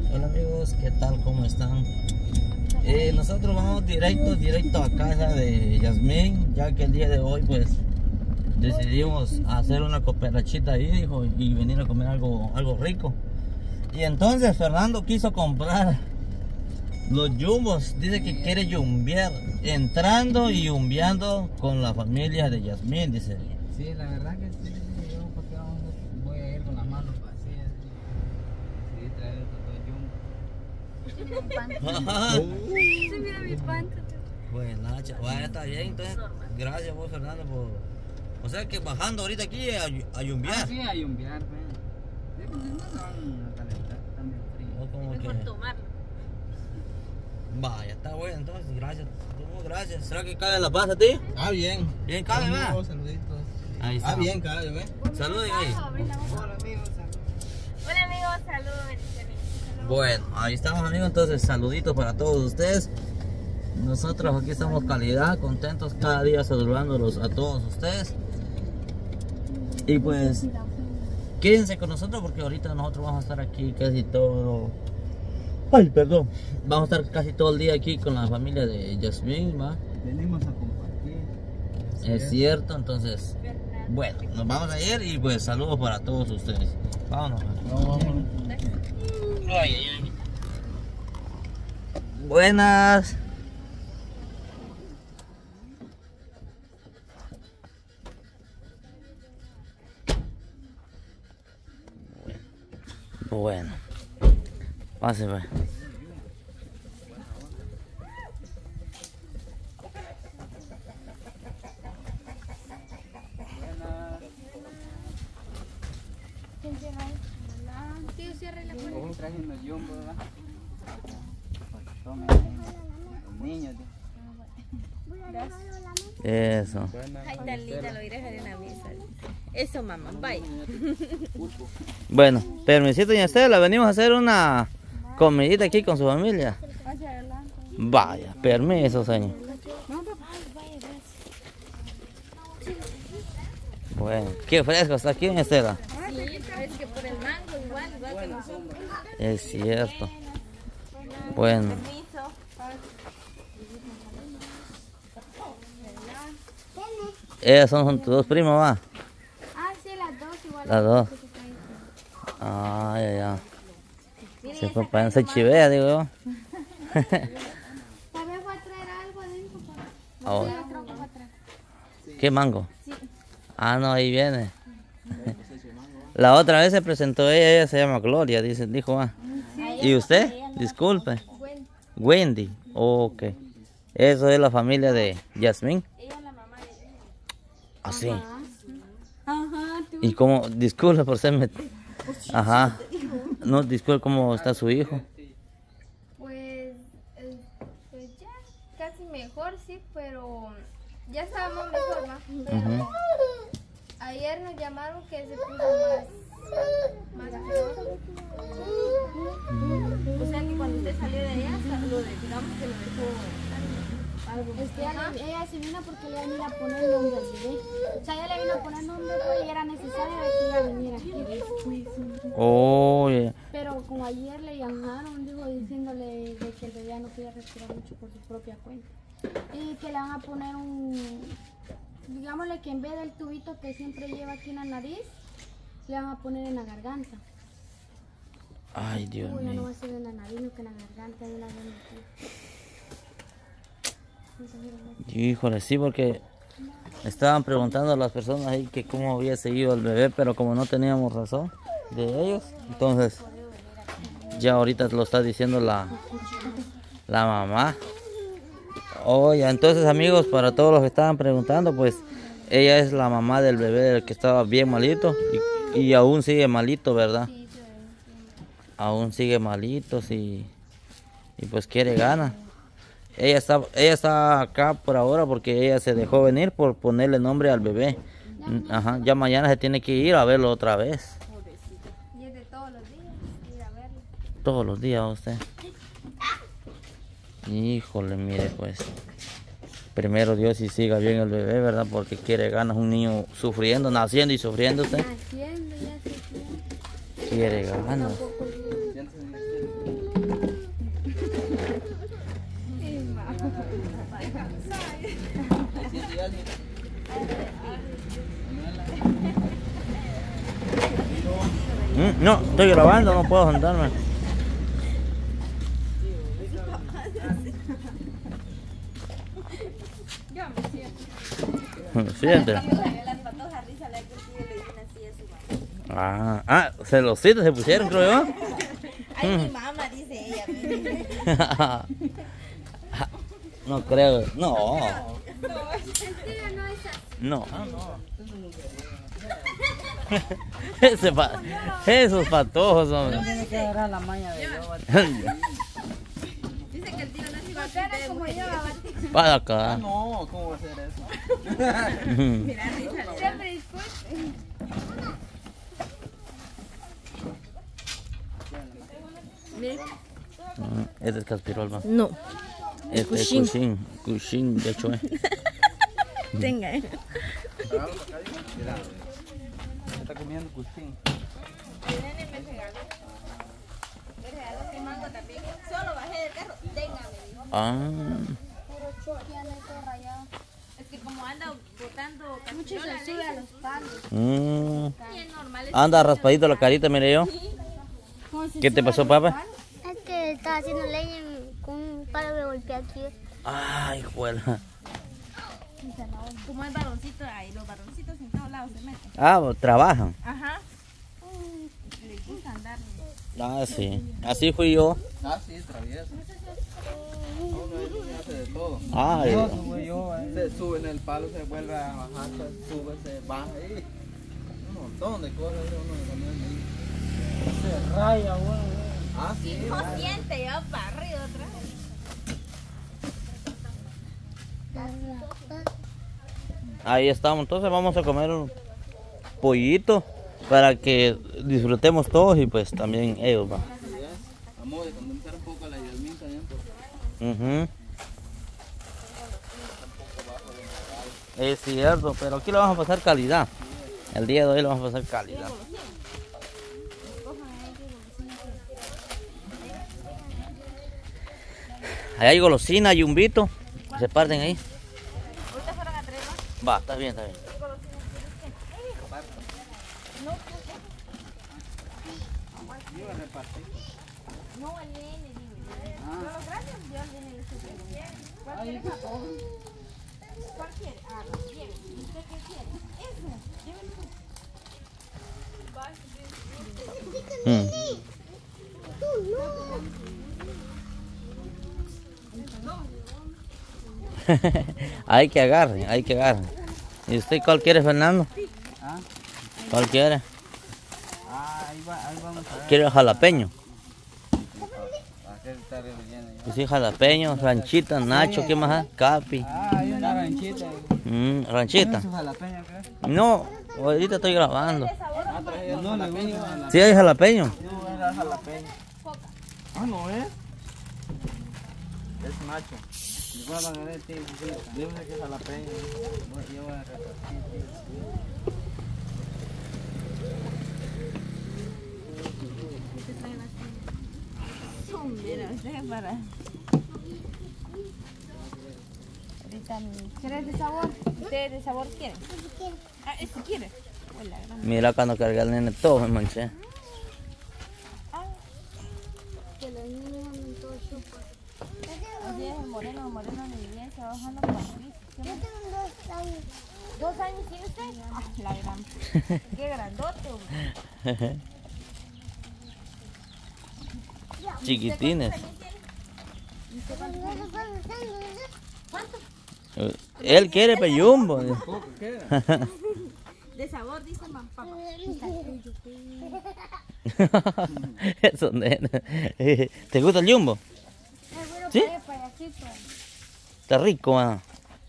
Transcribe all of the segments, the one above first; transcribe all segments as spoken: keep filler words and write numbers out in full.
Hola amigos, ¿qué tal? ¿Cómo están? Eh, nosotros vamos directo, directo a casa de Yasmín, ya que el día de hoy pues decidimos hacer una cooperachita ahí, dijo, y venir a comer algo, algo rico. Y entonces Fernando quiso comprar los yumbos, dice que quiere yumbear, entrando y yumbeando con la familia de Yasmín, dice. Sí, la verdad que sí, yo porque vamos, voy a ir con las manos vacías. Sí, traer todo yumbo. Se mira mi panza. Bueno, bueno, está bien, entonces gracias vos Fernando por... O sea que bajando ahorita aquí a, a yumbear. Ah, sí, a yumbear, pues. Sí, pues no se van a calentar, están bien fríos. No, como Mejor que... tomarlo. Vaya, está bueno entonces, gracias. No, gracias. ¿Será que cabe en la panza a ti? Ah, bien. Bien, cabe, va. Saluditos. Ahí está. Ah, bien, cabe, ¿ve? Saluden ahí. Hola, amigos. Hola amigos, saludos, bendiciones. Bueno, ahí estamos amigos, entonces saluditos para todos ustedes. Nosotros aquí estamos calidad, contentos cada día saludándolos a todos ustedes. Y pues, quédense con nosotros porque ahorita nosotros vamos a estar aquí casi todo... Ay, perdón. Vamos a estar casi todo el día aquí con la familia de Yasmín, ¿va? Venimos a compartir. Es cierto, entonces, bueno, nos vamos a ir y pues saludos para todos ustedes. Vámonos. No, vámonos. Ay, ay, ay. Buenas. Bueno, pase, pues. Tío, cierre la puerta. Vos trajen los yumbo, ¿verdad? Para que tomen los niños. Gracias. Eso. Ay, tan linda, lo iré a dejar en la mesa. Eso, mamá, bye. Bueno, permisito, doña Estela, venimos a hacer una comidita aquí con su familia. Vaya, permiso, señor. Bueno, qué fresco está aquí, doña Estela. Sí, es que por el mango igual, igual que nosotros. Es cierto. Bueno, Permiso. ellas son tus dos primos, va. Ah, sí, las dos igual. Las dos. Ah, ya, ya. Se fue para esa chivea, digo yo. Tal vez voy a traer algo adentro. Oh. Sí, otro que voy a traer. ¿Qué mango? Sí. Ah, no, ahí viene. La otra vez se presentó ella, ella se llama Gloria, dice, dijo, ah. ¿Y usted? Disculpe. Wendy. Ok. Eso es la familia de Yasmín. Ella es la mamá de ella. Así. Ajá, tú. Y como, disculpe por ser met... Ajá. No, disculpe cómo está su hijo. Pues, eh, pues ya, casi mejor sí, pero ya estábamos mejor, ¿no? Pero Ujú. ayer nos llamaron que se puso más, más peor. O sea que cuando usted salió de allá, lo de, digamos que lo dejó algo. Es que ella, ella se vino porque le iban a ir a poner nombre al bebé. O sea, ella le vino a poner nombre pues, y era necesario de que ella viniera aquí después. Oh, yeah. Pero como ayer le llamaron, digo, diciéndole de que el bebé ya no podía respirar mucho por su propia cuenta. Y que le van a poner un, digámosle que en vez del tubito que siempre lleva aquí en la nariz, le van a poner en la garganta. Ay, Dios Uy, ya no va mío. a ser en la nariz, sino que en la garganta y en la garganta. Híjole, sí, porque estaban preguntando a las personas ahí que cómo había seguido el bebé, pero como no teníamos razón de ellos, entonces ya ahorita lo está diciendo la, la mamá. Oye, entonces amigos, para todos los que estaban preguntando, pues ella es la mamá del bebé que estaba bien malito y, y aún sigue malito, ¿verdad? Aún sigue malito, sí, y pues quiere ganas. Ella está, ella está acá por ahora porque ella se dejó venir por ponerle nombre al bebé. Ajá, ya mañana se tiene que ir a verlo otra vez. Y es de todos los días ir a verlo. Todos los días usted. Híjole, mire pues. Primero Dios y siga bien el bebé, ¿verdad? Porque quiere ganas un niño sufriendo, naciendo y sufriendo usted. Haciendo ya se quiere. Quiere ganas. Tampoco No, estoy grabando, no puedo sentarme. Siente. Las patojas risa le consigue le dicen así a su mamá. Ah, ah, celositos se pusieron, creo yo. Ay, mi mamá, dice ella. No creo, no. Mentira, no es así. No. Ese pa- esos patojos, hombre. Tiene que agarrar la maña de yo. Dice que el tío no es igual Porque era como yo, Para acá. No, ¿cómo va a ser eso? Mira, risa. siempre disculpe. Este es caspirol, va. No, Este es Cushing. cushing. Cushing, de hecho, eh. tenga, eh. Mira, está comiendo cuchín. El nene me regaló. Me regaló mi mango también. Solo bajé del carro, téngame, dijo. Ah. Puro choque, anda todo rayado. Es que como anda botando Mucho cacerola, se sube a los palos. Mm. y es normal. Es Anda raspadito la carita, mire yo. ¿Cómo se ¿Qué te sube a pasó, los papá? palos? Es que estaba haciendo leña con un palo de golpeé aquí. Ay, juela. como es varoncito, ahí los varoncitos en todos lados se meten. Ah, trabajan. Ajá. Les gusta andar. Ah, sí. Así fui yo. Ah, sí, travieso. Uno ahí hace de todo. Ay. Yo sube yo, eh. Se sube en el palo, se vuelve a bajar, se sube, se baja ahí. Un montón de cosas ahí uno también ahí. Se raya, bueno. Ah, sí. Consciente, yo para arriba otra vez. Ahí estamos. Entonces vamos a comer un pollito para que disfrutemos todos y pues también ellos, va. Así es. Vamos a condensar un poco la Yasmín también. Porque Ujú. Es cierto, pero aquí le vamos a pasar calidad. El día de hoy le vamos a pasar calidad. Ahí hay golosina, yumbito. Se parten ahí. Ahorita fueron a tres, ¿no? Va, está bien, está bien. No, el nene, digo. No, los grandes, yo el nene les estoy. ¿Cuál quiere, papá? ¿Cuál quiere? Ah, no, lleve. ¿Y usted qué quiere? Eso, llévelo. Mm. Hay que agarren, hay que agarren. ¿Y usted cuál quiere, Fernando? ah, ¿Cuál quiere? ah, ahí, va, ahí vamos a ver. ¿Quiere el jalapeño? ¿A qué está relleno ya? Pues sí, jalapeño, ranchita, nacho, ¿qué más hay? Capi. Ah, hay una ranchita. Mm, ranchita. ¿Es jalapeño, creo? No, ahorita estoy grabando. Ah, traje el jalapeño. ¿Sí hay jalapeño? No, era jalapeño. Ah, no es. Es macho. Igual van a ver, tío. Dime que es jalapeño. Yo voy a repartir, tío. Mira, usted para. Ahorita, ¿Quieres de sabor? ¿ustedes de sabor quieren? Ah, ¿este quiere? Hola, grande. Mira cuando carga el nene todo me manché. Que los niños andan todos chupas. Así es, el moreno, el moreno de bien se va bajando por aquí. Yo tengo dos años. ¿Dos años tiene usted? Ah, la gran. Qué grandote, hombre. Chiquitines. ¿Cuánto? Eh, Él quiere peyumbo. ¿Poco queda? De sabor, dice mamá. Papá. Eso, nene. ¿Te gusta el jumbo? Seguro ¿Sí? que hay payasito. Está rico, ah.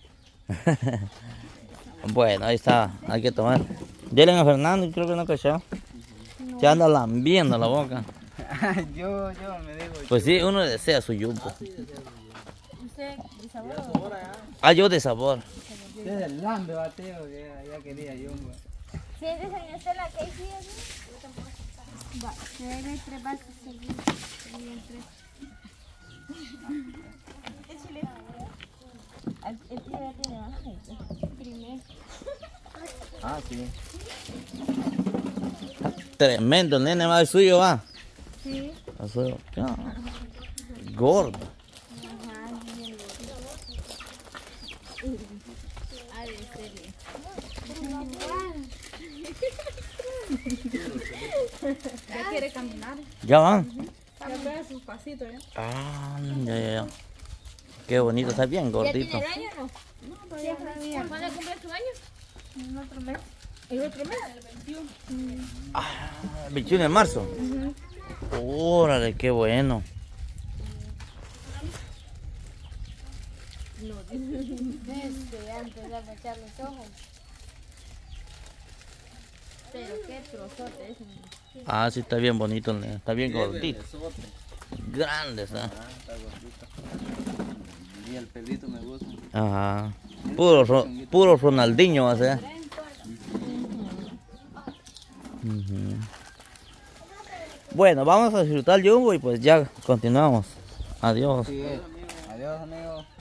Bueno, ahí está. Hay que tomar. Dile a Fernando, y creo que no cachó. Ya anda lambiendo la boca. yo, yo me digo. Pues sí, uno desea su jumbo. ¿Usted de sabor o? Ah, yo de sabor. Desde el lambe, bateo, que ya, ya quería yo. ¿Sí es de San Estela que hay sí así? Va, se debe tres vasos seguidos. Serían tres. Échale. El, el tío ya tiene más gente. Primero. Ah, sí. Tremendo, el nene más el suyo va. Sí. El suyo. Ya. Gordo. Ajá, bien gordo. Ha de serle. Ya quiere caminar. Ya van. Ya pega sus pasitos, ¿eh? Ah, ya, ya, ya. Qué bonito, está bien ¿Ya gordito. tiene el año o no? No, todavía no. ¿Cuándo cumple tu año? En otro mes. ¿El otro mes? El veintiuno. Ah, veintiuno de marzo. Órale, qué bueno. Este, ya empecé a echar los ojos. Pero qué trozote es. Ah, sí, está bien bonito, el nene, está bien Tiene gordito. besote. Grande está. Ah, está gordito. Y el pelito me gusta. Ajá. Puro, Ro- puro Ronaldinho va a ser. Ujú. Bueno, vamos a disfrutar el jumbo y pues ya continuamos. Adiós. Sí, adiós, amigo.